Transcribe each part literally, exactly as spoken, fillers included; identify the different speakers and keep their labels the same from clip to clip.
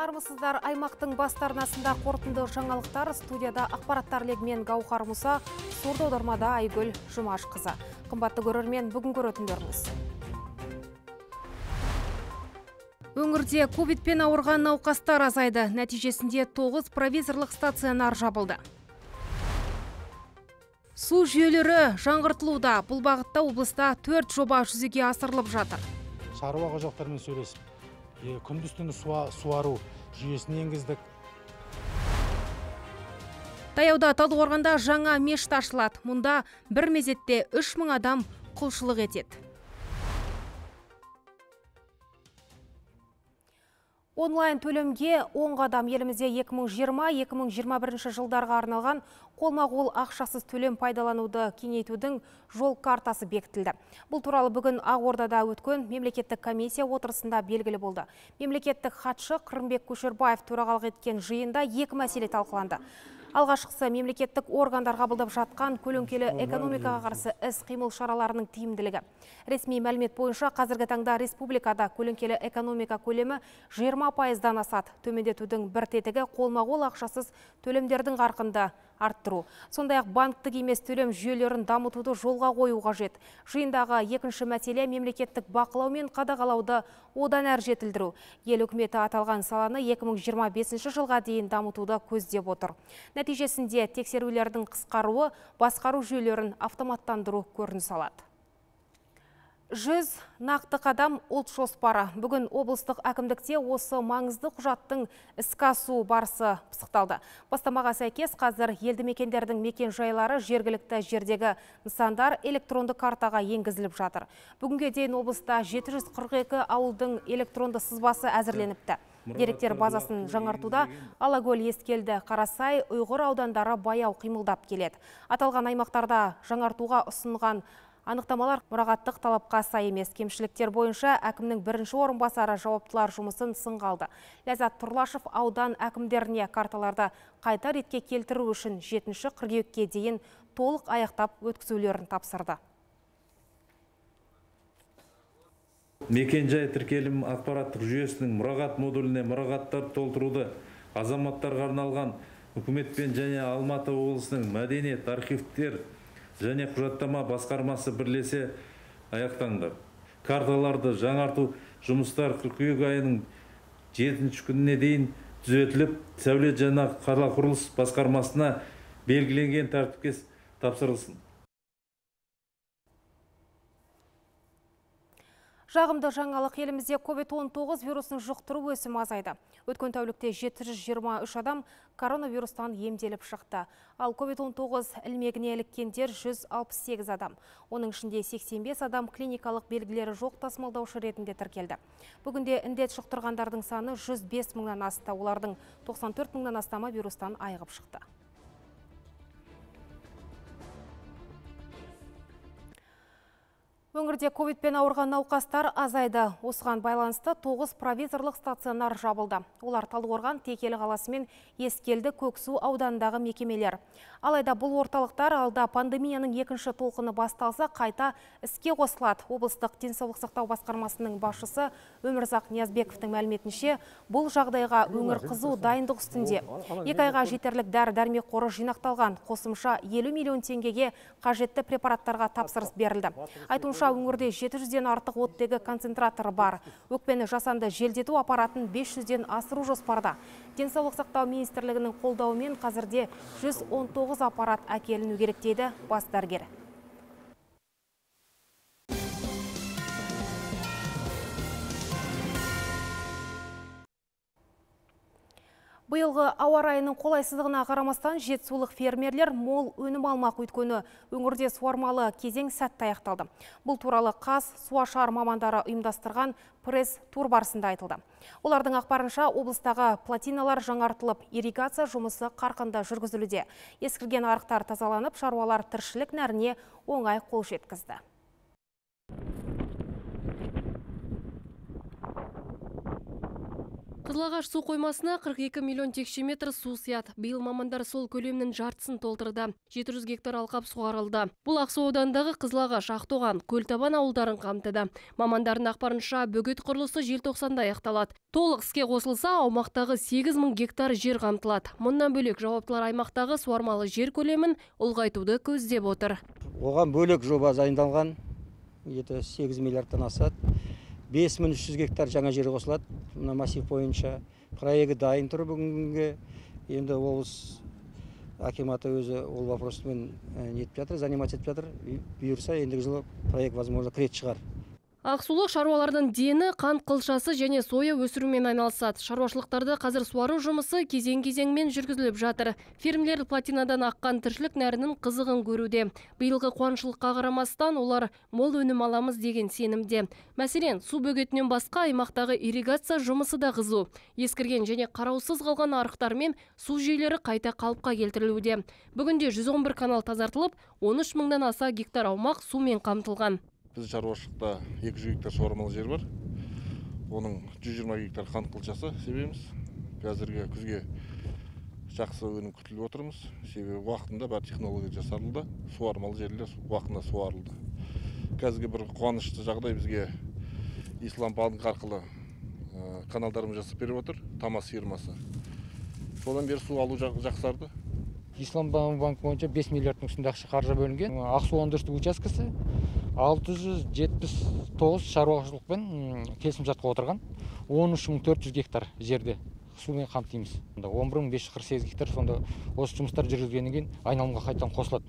Speaker 1: армысыздар. Аймақтың бастарнасында қорытынды жаңалықтар, студияда ақпараттар легімен Гаухар Мұса, сурдо аудармада Айгүл Жұмашқызы. Қымбатты көрермен, бүгін көретіндеріңіз. Өңірде ковидпен ауырған науқастар азайды. Нәтижесінде тоғыз провизорлық стационар жабылды. Су жүйелері жаңғыртылуда. Бұл бағытта облыста төрт жоба жүзеге асырылып жатыр.
Speaker 2: Шаруа қожалықтарымен сөйлесіп, күндіз-түні суару жүйесін енгіздік.
Speaker 1: Таяуда Талдықорғанда жаңа мешіт ашылады. Мұнда бір мезетте үш мың адам құлшылық етеді. Онлайн төлемге он қадам. Елімізде екі мың жиырма - екі мың жиырма бірінші жылдарға арналған қолма-қол ақшасыз төлем пайдалануды кеңейтудің жол картасы бекітілді. Бұл туралы бүгін Ақордада өткен мемлекеттік комиссия отырысында белгілі болды. Мемлекеттік хатшы Қырымбек Көшербаев төрағалық еткен жиында екі мәселе талқыланды. Алғашқысы мемлекеттік органдар қабылдап жатқан көлеңкелі экономикаға қарсы іс-қимыл шараларының тиімділігі. Ресми мәлімет бойынша қазіргі таңда республикада көлеңкелі экономика көлемі жиырма пайыздан асады. Төмендетудің бір тетігі қолма-қол ақшасыз төлемдердің қарқынды арттыру. Сондай-ақ банктік емес төлем жүйелерін дамытуды жолға қою қажет. Жиындағы екінші мәселе мемлекеттік бақылау мен қадағалауды одан әрі жетілдіру. Ел үкіметі аталған саланы екі мың жиырма бесінші жылға дейін дамытуды көздеп отыр. Нәтижесінде тексерулердің қысқаруы, басқару жүйелерін автоматтандыру көрініс алады. Жүз нақты қадам ұлт жоспары. Бүгін облыстық әкімдікте осы маңызды құжаттың іске асу барысы пысықталды. Бастамаға сәйкес қазір елді мекендердің мекен жайлары жергілікті жердегі нысандар электронды картаға енгізіліп жатыр. Бүгінге дейін облыста жеті жүз қырық екі ауылдың электронды сызбасы әзірленіпті. Деректер базасын жаңартуда Алакөл, Ескелді, Қарасай, Ұйғыр аудандары баяу қимылдап келеді. Аталған аймақтарда жаңартуға ұсынған анықтамалар мұрағаттық талапқа сай емес. Кемшіліктер бойынша әкімнің бірінші орынбасары жауаптылар жұмысын сынға алды. Ләззат Тұрлашев аудан әкімдеріне карталарды қайта ретке келтіру үшін жетінші қыркүйекке дейін толық аяқтап өткізулерін тапсырды.
Speaker 3: Мекен-жай тіркелім ақпараттық жүйесінің мұрағат модуліне мұрағаттар толтыруды азаматтарға арналған үкіметпен және Алматы облысының мәдениет, архивтер және құжаттама басқармасы бірлесе аяқтанды. Карталарды жаңарту жұмыстар қыркүйек айының жетінші күніне дейін түзетіліп, сәулет және қала құрылыс басқармасына белгіленген тәртіпке тапсырылсын.
Speaker 1: Жағымды жаңалық, елімізде ковид он тоғыз вирусын жұқтыру өсімі азайды. Өткен тәулікте жеті жүз жиырма үш адам коронавирустан емделіп шықты. Ал ковид он тоғыз ілмегіне іліккендер жүз алпыс сегіз адам. Оның ішінде сексен бес адам клиникалық белгілері жоқ тасымалдаушы ретінде тіркелді. Бүгінде індет жұқтырғандардың саны жүз бес мыңнан асты. Олардың тоқсан төрт мыңнан астамы вирустан айығып шықты. Өңірде ковидпен ауырған науқастар азайды. Осыған байланысты тоғыз провизорлық стационар жабылды. Олар Талдықорған, Текелі қаласы мен Ескелді, Көксу ауданындағы мекемелер. Алайда бұл орталықтар алда пандемияның екінші толқыны басталса қайта іске қосылады. Облыстық денсаулық сақтау басқармасының басшысы Өмірзақ Ниязбековтың мәліметінше, бұл жағдайға өңір қызу дайындық үстінде. Екі айға жетерлік дәрі-дәрмек қоры жинақталған. Қосымша елу миллион теңгеге қажетті препараттарға тапсырыс берілді. Айтуынша өңірде жеті жүзден артық оттегі концентраторы бар. Өкпені жасанды желдету аппаратын бес жүзден асыру жоспарда. Денсаулық сақтау министрлігінің қолдауымен қазірде жүз он тоғыз аппарат әкеліну керек дейді бас дәрігер. Биылғы ауа райының қолайсыздығына қарамастан жетісулық фермерлер мол өнім алмақ, өйткені өңірде суармалы кезең сәтті аяқталды. Бұл туралы қаз суашар мамандары ұйымдастырған пресс-тур барысында айтылды. Олардың ақпарынша облыстағы плотиналар жаңартылып, ирригация жұмысы қарқынды жүргізілуде. Ескірген арықтар тазаланып, шаруалар тіршілік нәріне оңай қол жеткізді.
Speaker 4: Қызылағаш су қоймасына қырық екі миллион текше метр су сияды. Биыл мамандар сол көлемнің жартысын толтырды. жеті жүз гектар алқап суарылды. Бұл Ақсу ауданындағы Қызылағаш, Ақтоған, Көлтабан ауылдарын қамтыды. Мамандардың ақпарынша бөгет құрылысы желтоқсанда аяқталады. Толық іске қосылса, аумақтағы сегіз мың гектар жер қамтылады. Мұндан бөлек жауаптылар аймақтағы суармалы жер көлемін ұлғайтуды көздеп отыр.
Speaker 5: Оған бөлек жоба дайындалған, сегіз миллиардтан асады. бес мың үш жүз гектар жаңа жер қосылады. Мына массив бойынша проекті дайын тұр бүгінге. Енді облыс акиматы өзі ол вопросымен нетіп жатыр, заниматься етіп жатыр. Бұйырса ендігі жылы проект возможно крет шығар.
Speaker 4: Ақсулық шаруалардың дені қант қылшасы және соя өсірумен айналысады. Шаруашылықтарда қазір суару жұмысы кезең-кезеңмен жүргізіліп жатыр. Фермлер плотинадан аққан тіршілік нәрінің қызығын көруде. Биылғы қуаншылыққа қарамастан олар мол өнім аламыз деген сенімде. Мәселен, су бөгетінен басқа аймақтағы ирригация жұмысы да қызу. Ескірген және қараусыз қалған арықтармен су жүйелері қайта қалыпқа келтірілуде. Бүгінде жүз он бір канал тазартылып, он үш мыңнан аса гектар аумақ сумен қамтылған.
Speaker 6: Біз шаруашылықта екі жүз гектар суармалы жер бар. Оның жүз жиырма гектар қант қылшасы себеміз. Қазіргі күзге жақсы өнім күтіліп отырмыз. Себебі уақытында бар технология жасалды. Суармалы жерлер уақытында суарылды. Қазіргі бір қуанышты жағдай бізге Ислам банк арқылы каналдарымыз жасап беріп отыр. Тамас фирмасы. Содан бері су алу жақсарды.
Speaker 2: Ислам банк бойынша бес миллиардтың үстінде ақша қаржы бөлінген. Ақсу өндірістік учаскесі алты жүз жетпіс тоғыз шаруашылықпен келісімшартқа отырған. он үш мың төрт жүз гектар жерде сумен қамтимыз. он бір мың бес жүз қырық сегіз гектар сонда осы жұмыстар жүргізгеннен кейін айналымға қайтадан қосылады.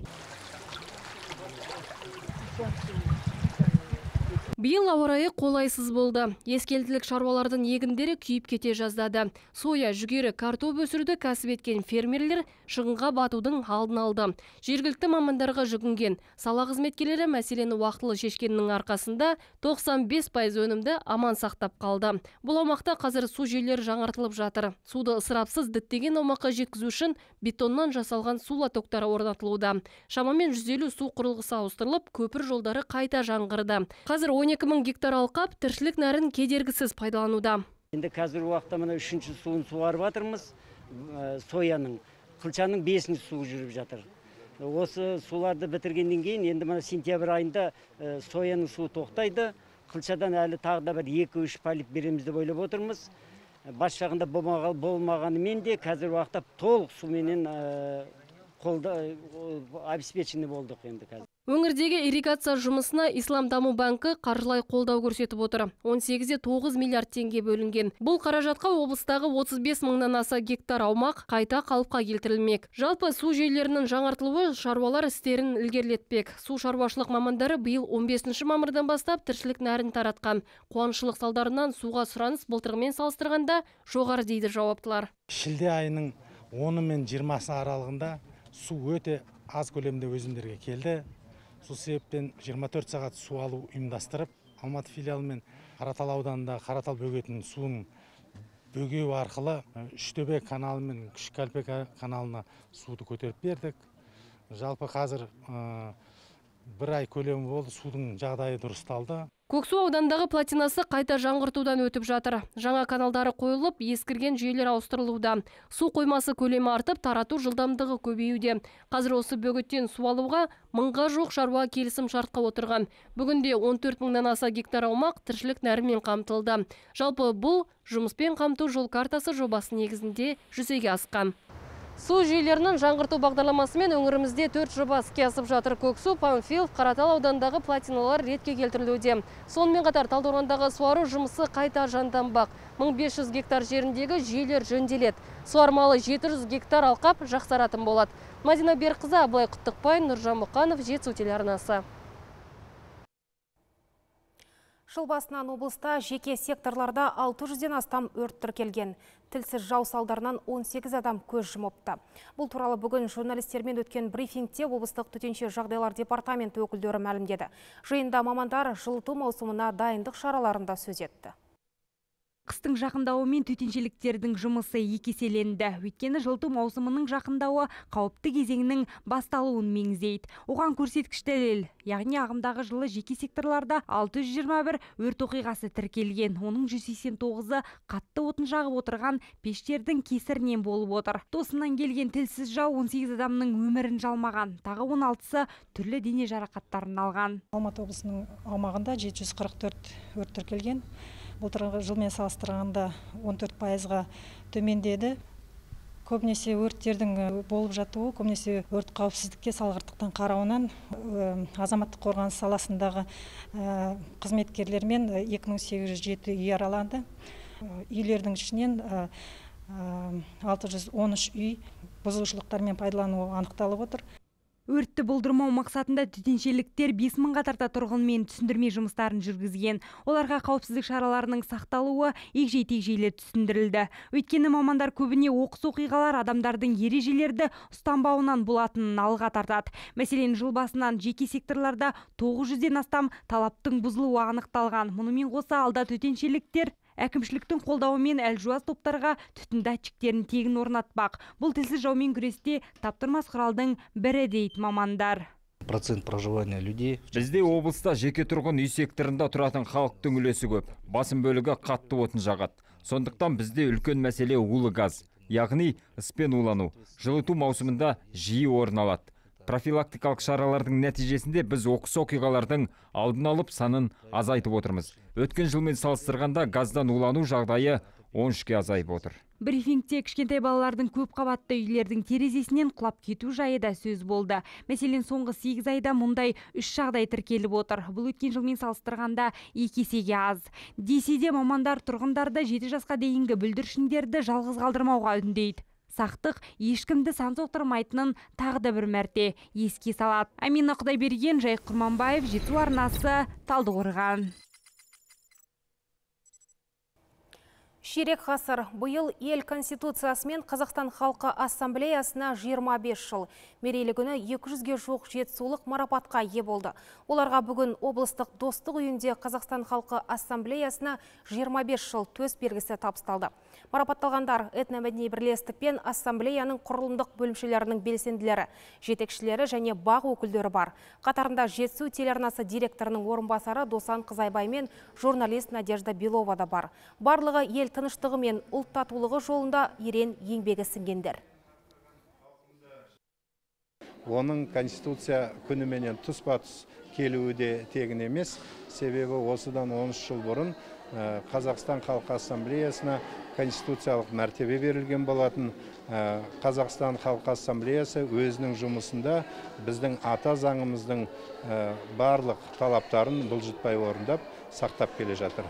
Speaker 4: Биыл ауа райы қолайсыз болды. Ескелділік шаруалардың егіндері күйіп кете жаздады. Соя, жүгері, картоп өсіруді кәсіп еткен фермерлер шығынға батудың алдын алды. Жергілікті мамандарға жүгінген. Сала қызметкерлері мәселені уақытылы шешкеннің арқасында тоқсан бес пайыз өнімді аман сақтап қалды. Бұл аумақта қазір су жүйелері жаңартылып жатыр. Суды ысырапсыз діттеген аумаққа жеткізу үшін бетоннан жасалған су лотоктары орнатылуда. Шамамен жүз елу су құрылғысы ауыстырылып, көпір жолдары қайта жаңғырды. Қазір он екі мың гектар алқап тіршілік нәрін кедергісіз пайдалануда.
Speaker 5: Енді қазір уақытта мына үшінші суын суарып жатырмыз. Сояның, қылшаның бесінші суы жүріп жатыр. Осы суларды бітіргеннен кейін енді мына сентябрь айында сояның суы тоқтайды. Қылшадан әлі тағы да бір екі үш полип береміз деп ойлап отырмыз. Бас жағында болмағанымен де қазір уақытта толық суменен қолда обеспечены болдық енді қазір.
Speaker 4: Өңірдегі ирригация жұмысына Ислам даму банкі қаржылай қолдау көрсетіп отыр. он сегіз де тоғыз миллиард теңге бөлінген. Бұл қаражатқа облыстағы отыз бес мыңнан аса гектар аумақ қайта қалыпқа келтірілмек. Жалпы су жүйелерінің жаңартылуы шаруалар істерін ілгерілетпек. Су шаруашылық мамандары биыл он бесінші мамырдан бастап тіршілік нәрін таратқан. Қуаншылық салдарынан суға сұраныс былтырғымен салыстырғанда жоғары дейді жауаптылар.
Speaker 2: Шілде айының оны мен жиырмасы аралығында су өте аз көлемде өзендерге келді. Сол себептен жиырма төрт сағат су алу ұйымдастырып, Алматы филиалы мен Қаратал ауданында Қаратал бөгетінің суын бөгеу арқылы Үштөбе каналы мен Күшкәлпе каналына суды көтеріп бердік. Жалпы қазір бір ай көлемі болды, судың жағдайы дұрысталды.
Speaker 4: Көксу аудандағы плотинасы қайта жаңғыртудан өтіп жатыр. Жаңа каналдары қойылып, ескірген жүйелер ауыстырылуда. Су қоймасы көлемі артып, тарату жылдамдығы көбеюде. Қазір осы бөгеттен су алуға мыңға жоқ шаруа келісім шартқа отырған. Бүгінде он төрт мыңнан аса гектар аумақ тіршілік нәрімен қамтылды. Жалпы бұл жұмыспен қамту жол картасы жобасы негізінде жүзеге асқан. Су жүйелерінің жаңғырту бағдарламасымен өңірімізде төрт жоба іске асып жатыр. Көксу, Панфилов, Қаратал аудандағы плотиналар ретке келтірілуде. Сонымен қатар Талдықорғандағы суару жұмысы қайта жанданбақ. мың бес жүз гектар жеріндегі жүйелер жөнделеді. Суармалы жеті жүз гектар алқап жақсаратын болады. Мадина Берқызы, Абылай Құттықбай, Нұржан Мұқанов, Жетісу телеарнасы.
Speaker 1: Жыл басынан облыста жеке секторларда алты жүзден астам өрт тіркелген. Тілсіз жау салдарынан он сегіз адам көз жұмыпты. Бұл туралы бүгін журналистермен өткен брифингте облыстық төтенше жағдайлар департаменті өкілдері мәлімдеді. Жиында мамандар жылыту маусымына дайындық шараларында сөз етті.
Speaker 7: Қыстың жақындауымен төтеншеліктердің жұмысы екеселенді. Өйткені жылыту маусымының жақындауы қауіпті кезеңнің басталуын меңзейді. Оған көрсеткіш дәлел, яғни ағымдағы жылы жеке секторларда алты жүз жиырма бір өрт оқиғасы тіркелген. Оның жүз сексен тоғызы қатты отын жағып отырған пештердің кесірінен болып отыр. Тосыннан келген тілсіз жау он сегіз адамның өмірін жалмаған, тағы он алтысы түрлі дене жарақаттарын алған.
Speaker 8: Алматы облысының аумағында жеті жүз қырық төрт өрт тіркелген. Былтырғы жылмен салыстырғанда он төрт пайызға төмендеді. Көбінесе өрттердің болып жатуы, көбінесе өрт қауіпсіздікке салғырттықтан қарауынан азаматтық қорғаныс саласындағы қызметкерлермен екі мың сегіз жүз жеті үй араланды. Үйлердің ішінен алты жүз он үш үй бұзушылықтармен пайдалануы анықталып отыр.
Speaker 7: Өртті болдырмау мақсатында төтеншеліктер бес мыңға тарта тұрғынмен түсіндірме жұмыстарын жүргізген. Оларға қауіпсіздік шараларының сақталуы егжей-тегжейлі түсіндірілді. Өйткені мамандар көбіне оқыс оқиғалар адамдардың ережелерді ұстанбауынан болатынын алға тартады. Мәселен, жыл басынан жеке секторларда тоғыз жүзден астам талаптың бұзылуы анықталған. Мұнымен қоса алда төтеншеліктер әкімшіліктің қолдауымен әлжуаз топтарға түтін датчиктерін тегін орнатпақ. Бұл тілсіз жаумен күресте таптырмас құралдың бірі дейді мамандар.
Speaker 9: Процент проживания людей.
Speaker 10: Бізде облыста жеке тұрғын үй секторында тұратын халықтың үлесі көп. Басым бөлігі қатты отын жағады. Сондықтан бізде үлкен мәселе улы газ, яғни ыспен улану. Жылыту маусымында жиі орын алады. Профилактикалық шаралардың нәтижесінде біз оқыс оқиғалардың алдын алып санын азайтып отырмыз. Өткен жылмен салыстырғанда газдан улану жағдайы он үшке азайып отыр.
Speaker 7: Брифингте кішкентай балалардың көп қабатты үйлердің терезесінен құлап кету жайы да сөз болды. Мәселен, соңғы сегіз айда мұндай үш жағдай тіркеліп отыр. Бұл өткен жылмен салыстырғанда екі есеге аз. Десе де мамандар тұрғындарды жеті жасқа дейінгі бүлдіршіндерді жалғыз қалдырмауға үндейді. Сақтық ешкімді сан соқтырмайтынын тағы да бір мәрте еске салады. Амина Құдайберген, Жайық Құрманбаев, Жетісу арнасы, Талдықорған.
Speaker 1: Ширек ғасыр. Бұйыл ел конституциясы мен Қазақстан халқы ассамблеясына жиырма бес жыл. Мерейлі күні екі жүзге жуық жетісулық марапатқа ие болды. Оларға бүгін облыстық достық үйінде Қазақстан халқы ассамблеясына жиырма бес жыл төс белгісі табысталды. Марапатталғандар этномәдени бірлестік пен ассамблеяның құрылымдық бөлімшелерінің белсенділері, жетекшілері және бақ өкілдері бар. Қатарында Жетісу телеарнасы директорының орынбасары Досан Қызайбай мен журналист Надежда Белова да бар. Барлығы ел тыныштығы мен ұлт татулығы жолында ерен еңбегі сіңгендер.
Speaker 11: Оның конституция күніменен тұспа-тұс келуі де тегін емес. Себебі осыдан он үш жыл бұрын Қазақстан халқы ассамблеясына конституциялық мәртебе берілген болатын. Қазақстан халқы ассамблеясы өзінің жұмысында біздің ата заңымыздың барлық талаптарын бұлжытпай орындап, сақтап келе жатыр.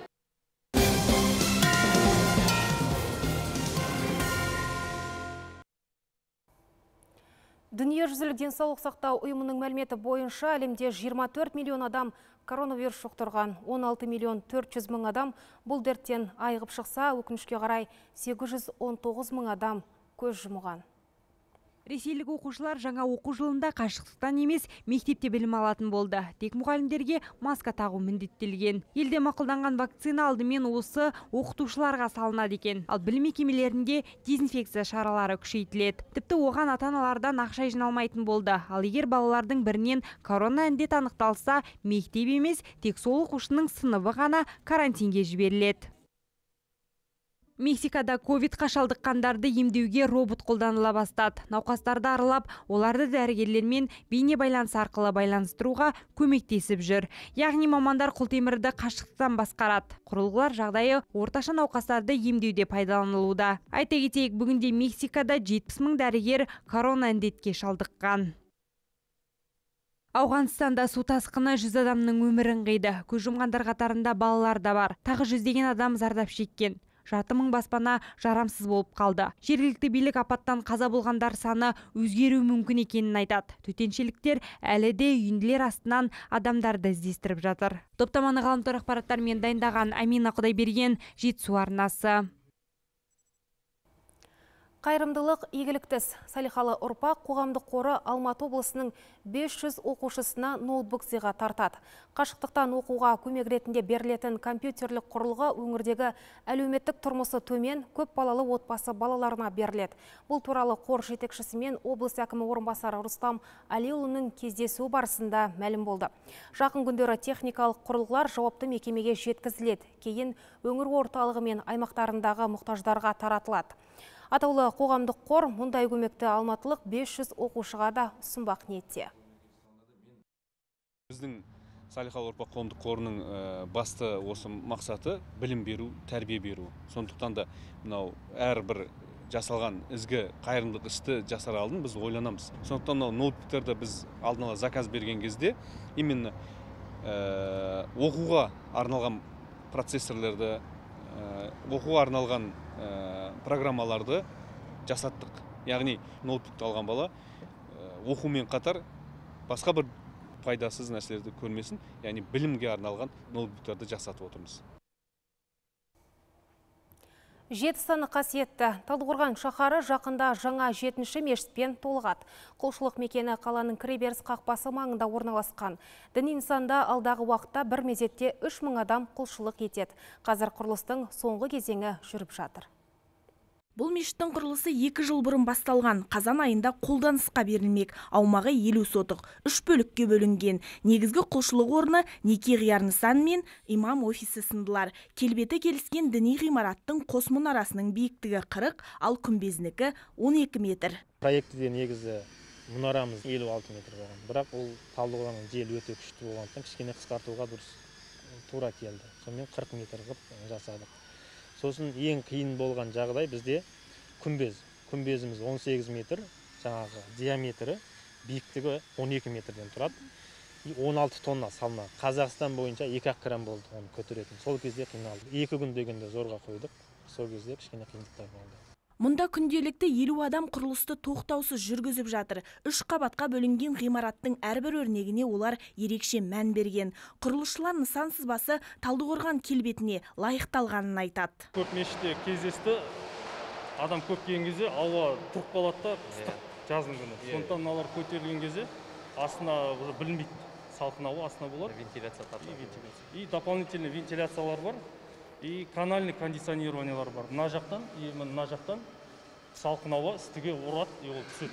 Speaker 1: Дүниежүзілік денсаулық сақтау ұйымының мәліметі бойынша әлемде жиырма төрт миллион адам коронавирус жұқтырған, он алты миллион төрт жүз мың адам бұл дерттен айығып шықса, өкінішке қарай сегіз жүз он тоғыз мың адам көз жұмған.
Speaker 7: Ресейлік оқушылар жаңа оқу жылында қашықтықтан емес мектепте білім алатын болды. Тек мұғалімдерге маска тағу міндеттелген. Елде мақұлданған вакцина алдымен осы оқытушыларға салынады екен. Ал білім мекемелерінде дезинфекция шаралары күшейтіледі. Тіпті оған ата-аналардан ақша жиналмайтын болды. Ал егер балалардың бірінен корона індет анықталса, мектеп емес, тек сол оқушының сыныбы ғана карантинге жіберіледі. Мексикада ковидқа шалдыққандарды емдеуге робот қолданыла бастады. Науқастарды аралап, оларды дәрігерлермен бейне байланыс арқылы байланыстыруға көмектесіп жүр. Яғни мамандар құлтемірді қашықтан басқарады. Құрылғылар жағдайы орташа науқастарды емдеуде пайдаланылуда. Айта кетейік, бүгінде Мексикада жетпіс мың дәрігер корона індетке шалдыққан. Ауғанстанда су тасқыны жүз адамның өмірін қиды. Көз жұмғандар қатарында балалар да бар. Тағы жүздеген адам зардап шеккен. Жарты мың баспана жарамсыз болып қалды. Жергілікті билік апаттан қаза болғандар саны өзгеруі мүмкін екенін айтады. Төтеншеліктер әлі де үйінділер астынан адамдарды іздестіріп жатыр. Топтаманы ғаламтор ақпараттармен дайындаған Амина Құдайберген, Жетісу арнасы.
Speaker 1: Қайырымдылық игіліктіс. Салихалы ұрпақ қоғамдық қоры Алматы облысының бес жүз оқушысына ноутбук сыйға тартады. Қашықтықтан оқуға көмек ретінде берілетін компьютерлік құрылғы өңірдегі әлеуметтік тұрмысы төмен көп балалы отбасы балаларына беріледі. Бұл туралы қор жетекшісі мен облыс әкімі орынбасары Рустам Алиұлының кездесуі барысында мәлім болды. Жақын күндері техникалық құрылғылар жауапты мекемеге жеткізіледі. Кейін өңір орталығы мен аймақтарындағы мұқтаждарға таратылады. Атаулы қоғамдық қор мұндай көмекті алматылық бес жүз оқушыға да ұсынбақ ниетте.
Speaker 12: Біздің Салихалы ұрпақ қоғамдық қорының басты осы мақсаты білім беру, тәрбие беру. Сондықтан да мынау әрбір жасалған ізгі қайырымдылық істі жасар алдын біз ойланамыз. Сондықтан мынау ноутбуктарды біз алдын ала заказ берген кезде именно оқуға арналған процессорларды, оқуға арналған программаларды жасаттық. Яғни ноутбукты алған бала оқумен қатар басқа бір пайдасыз нәрселерді көрмесін, яғни білімге арналған ноутбуктарды жасатып отырмыз.
Speaker 1: Жетісаны қасиетті. Талдықорған шаһары жақында жаңа жетінші мешітпен толығады. Құлшылық мекені қаланың кіреберіс қақпасы маңында орналасқан. Діни нысанда алдағы уақытта бір мезетте үш мың адам құлшылық етеді. Қазір құрылыстың соңғы кезеңі жүріп жатыр.
Speaker 13: Бұл мешіттің құрылысы екі жыл бұрын басталған. Қазан айында қолданысқа берілмек. Аумағы елу сотық, үш бөлікке бөлінген. Негізгі құлшылық орны неке қияр нысан мен имам офисі сындылар. Келбеті келіскен діни ғимараттың қос мұнарасының биіктігі қырық, ал күмбезінікі он екі метр.
Speaker 14: Проектіде негізі мұнарамыз елу алты метр болған. Бірақ ол Талдықорғанның жел өте күшті болғандықтан кішкене қысқартуға дұрыс тура келді. Сонымен қырық метр қылып жасадық. Сосын ең қиын болған жағдай бізде күмбез. Күмбезіміз он сегіз метр, жаңағы диаметрі, биіктігі он екі метрден тұрады. он алты тонна салмағы. Қазақстан бойынша екі ақ грамм болды оны көтеретін. Сол кезде қиналды. Екі күн дегенде зорға қойдық. Сол кезде кішкене қиындықтар болды.
Speaker 13: Мұнда күнделікті елу адам құрылысты тоқтаусыз жүргізіп жатыр. Үш қабатқа бөлінген ғимараттың әрбір өрнегіне олар ерекше мән берген. Құрылысшылар нысан сызбасы Талдықорған келбетіне лайықталғанын айтады.
Speaker 15: Көп мешітте кездесті, адам көп келген кезде ауа тұрып қалады да, жаздың күні. Сондықтан мыналар көтерілген кезде астына уже білінбейді. Салқын ауа астына болады.
Speaker 16: Вентиляция
Speaker 15: и дополнительный вентиляциялар бар. И канальный кондиционированиялар бар. Мына жақтан, и мына жақтан салқын ауа үстіге ұрады, и ол түседі.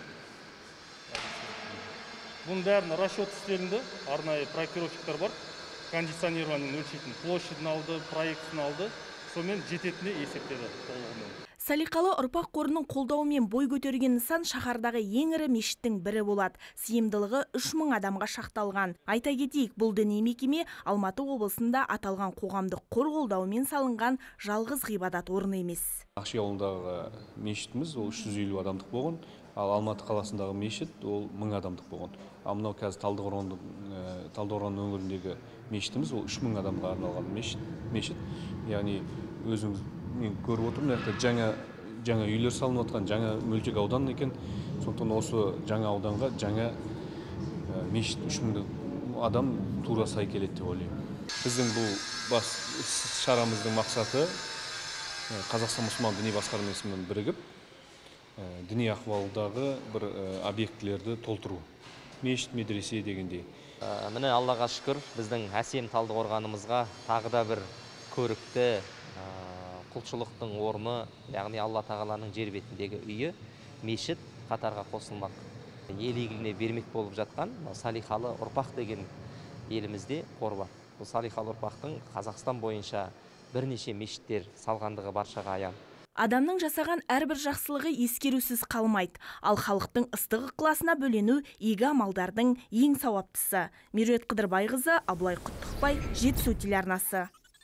Speaker 15: Бұның бәрін расчет істелінді, арнайы проектировщиктер бар. Кондиционированиені өлшейтін площадьін алды, проектісін алды, сонымен жететіне есептеді толығымен.
Speaker 13: Салихалы ұрпақ қорының қолдауымен бой көтерген нысан шаһардағы ең ірі мешіттің бірі болады. Сыйымдылығы үш мың адамға шақталған. Айта кетейік, бұл діни мекеме Алматы облысында аталған қоғамдық қор қолдауымен салынған жалғыз ғибадат орны емес.
Speaker 12: Ақши ауылындағы мешітіміз ол үш жүз елу адамдық болған, ал Алматы қаласындағы мешіт ол мың адамдық болған. Ал мынау қазір Талдықорған өңіріндегі мешітіміз ол үш мың адамға арналған мешіт. Яғни өзіңіз мен көріп отырмын, жаңа жаңа үйлер салынып отқан, жаңа мөлтек аудан екен. Сондықтан осы жаңа ауданға жаңа мешіт үш мың адам тура сай келеді деп ойлаймын. Біздің бұл бас шарамыздың мақсаты Қазақстан мұсылман діни басқармасымен бірігіп діни ахуалдағы бір объектілерді толтыру. Мешіт, медресе дегендей.
Speaker 16: Міне Аллаға шүкір, біздің әсем Талдықорғанымызға тағы да бір көрікті құлшылықтың орны, яғни Алла тағаланың жер бетіндегі үйі, мешіт қатарға қосылмақ. Ел игіліне бермек болып жатқан Салихалы ұрпақ деген елімізде қор бар. Бұл Салихалы ұрпақтың Қазақстан бойынша бірнеше мешіттер салғандығы баршаға аян.
Speaker 13: Адамның жасаған әрбір жақсылығы ескерусіз қалмайды. Ал халықтың ыстық ықыласына бөлену игі амалдардың ең сауаптысы. Меруерт Қыдырбайқызы, Абылай Құттықбай, Жетісу телеарнасы.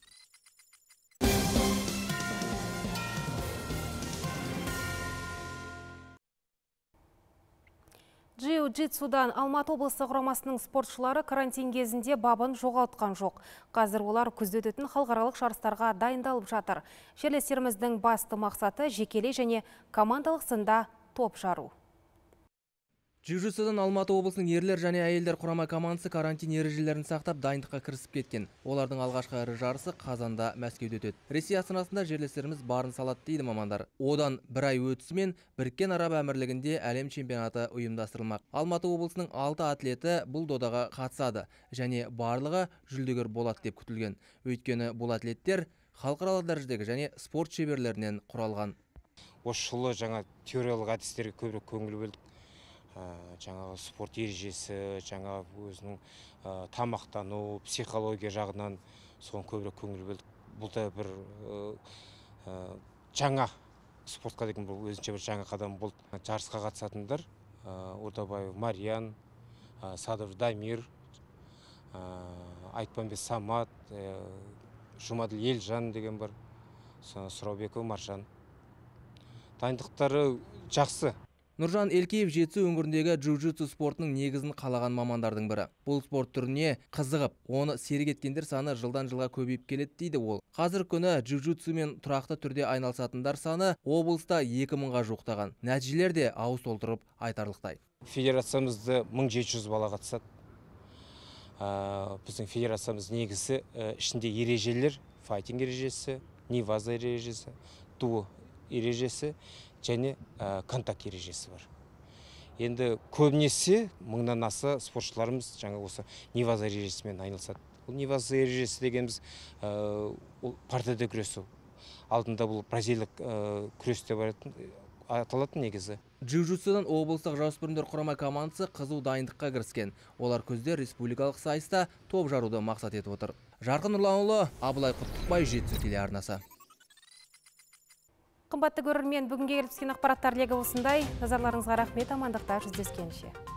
Speaker 1: Джиу-джитсудан Алматы облысы құрамасының спортшылары карантин кезінде бабын жоғалтқан жоқ. Қазір олар күзде өтетін халықаралық жарыстарға дайындалып жатыр. Жерлестеріміздің басты мақсаты жекелей және командалық сында топ жару.
Speaker 17: Джиу-джитсудан Алматы облысының ерлер және әйелдер құрама командасы карантин ережелерін сақтап дайындыққа кірісіп кеткен. Олардың алғашқы ірі жарысы қазанда Мәскеуде өтеді. Ресей астанасында жерлестеріміз барын салады дейді мамандар. Одан бір ай өтісімен Біріккен Араб Әмірлігінде әлем чемпионаты ұйымдастырылмақ. Алматы облысының алты атлеті бұл додаға қатысады және барлығы жүлдегер болады деп күтілген. Өйткені бұл атлеттер халықаралық дәрежедегі және спорт шеберлерінен құралған.
Speaker 18: Осы жылы жаңа теориялық әдістерге көбірек көңіл бөлдік. Жаңағы спорт ережесі, жаңа өзінің тамақтану, психология жағынан соған көбірек көңіл бөлдік. Бұл да бір жаңа спортқа деген бұл өзінше бір жаңа қадам болды. Жарысқа қатысатындар Ордабаев Мариян, Садыр Дамир, Айтпанбет Самат, Жұмаділ Елжан деген бар, Сұраубеков Маржан. Дайындықтары жақсы.
Speaker 17: Нұржан Елкеев Жетісу өңіріндегі джиу-джитсу спортының негізін қалаған мамандардың бірі. Бұл спорт түріне қызығып, оны серік еткендер саны жылдан жылға көбейіп келеді дейді ол. Қазір күні джиу-джитсумен тұрақты түрде айналысатындар саны облыста екі мыңға жуықтаған. Нәтижелер де ауыз толтырып айтарлықтай.
Speaker 18: Федерациямызды мың жеті жүз бала қатысады. Біздің федерациямыз негізі ішінде ережелер, файтинг ережесі, ниваза ережесі, дуо ережесі және контакт ережесі бар. Енді көбінесе мыңнан аса спортшыларымыз жаңа осы ниваза ережесімен айналысады. Бұл ниваза ережесі дегеніміз партада күресу. Алдында бұл бразилиялық күрес деп аталатын негізі.
Speaker 17: Джиу-джитсудан облыстық жасөспірімдер құрама командасы қызу дайындыққа кіріскен. Олар күзде республикалық сайыста топ жаруды мақсат етіп отыр. Жарқын Нұрланұлы, Абылай Құттықбай, Жетісу телеарнасы.
Speaker 1: Қымбатты көрермен, бүгінге келіп түскен ақпараттар легі осындай. Назарларыңызға рахмет, амандықта жүздескенше.